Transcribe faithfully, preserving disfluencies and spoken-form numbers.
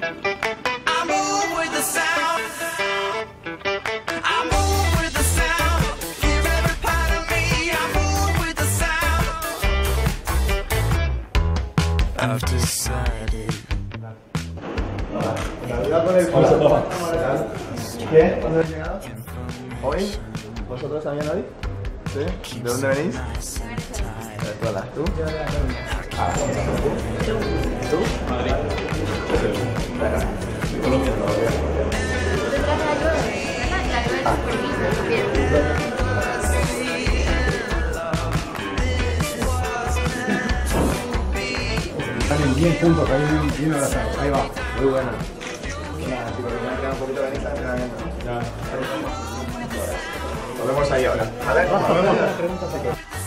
I've decided. Hola. ¿Qué? ¿Dónde habéis llegado? ¿Hoy? ¿Vosotros también hoy? ¿Sí? ¿De dónde venís? De Venezuela. ¿Tú? Ah, ¿tú? ¿Tú? Madrid. Colombia. Están bien juntos, ahí bien abrazados. Ahí va. Muy buena. Nada, chicos, me voy a quedar un poquito de lista de entrenamiento. Ya. Nos vemos ahí ahora. ¿Vale? Nos vemos.